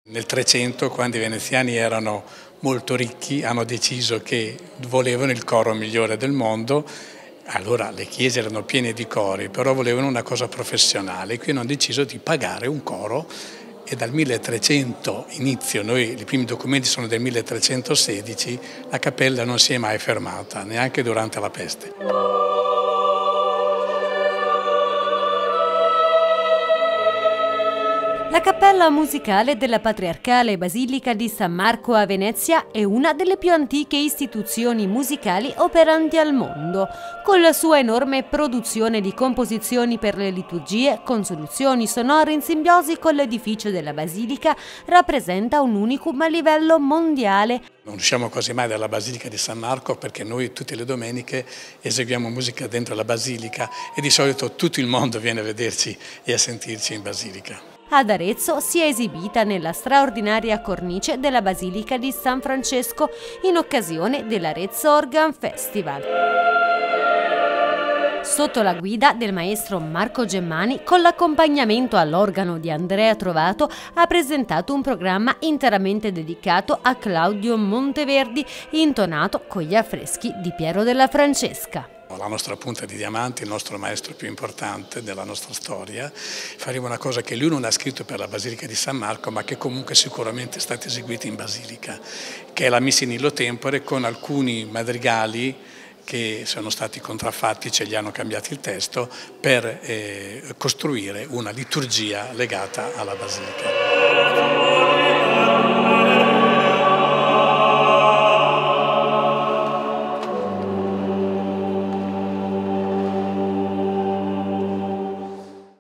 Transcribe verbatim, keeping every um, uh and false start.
Nel Trecento, quando i veneziani erano molto ricchi, hanno deciso che volevano il coro migliore del mondo. Allora le chiese erano piene di cori, però volevano una cosa professionale, quindi hanno deciso di pagare un coro e dal milletrecento inizio, noi i primi documenti sono del milletrecentosedici, la cappella non si è mai fermata, neanche durante la peste. La cappella musicale della Patriarcale Basilica di San Marco a Venezia è una delle più antiche istituzioni musicali operanti al mondo. Con la sua enorme produzione di composizioni per le liturgie, con soluzioni sonore in simbiosi con l'edificio della Basilica, rappresenta un unicum a livello mondiale. Non usciamo quasi mai dalla Basilica di San Marco perché noi tutte le domeniche eseguiamo musica dentro la Basilica e di solito tutto il mondo viene a vederci e a sentirci in Basilica. Ad Arezzo si è esibita nella straordinaria cornice della Basilica di San Francesco in occasione dell'Arezzo Organ Festival. Sotto la guida del maestro Marco Gemmani, con l'accompagnamento all'organo di Andrea Trovato, ha presentato un programma interamente dedicato a Claudio Monteverdi, intonato con gli affreschi di Piero della Francesca. La nostra punta di diamante, il nostro maestro più importante della nostra storia, faremo una cosa che lui non ha scritto per la Basilica di San Marco, ma che comunque sicuramente è stata eseguita in Basilica, che è la Missa in Illo Tempore con alcuni madrigali che sono stati contraffatti, ce li hanno cambiati il testo, per eh, costruire una liturgia legata alla Basilica.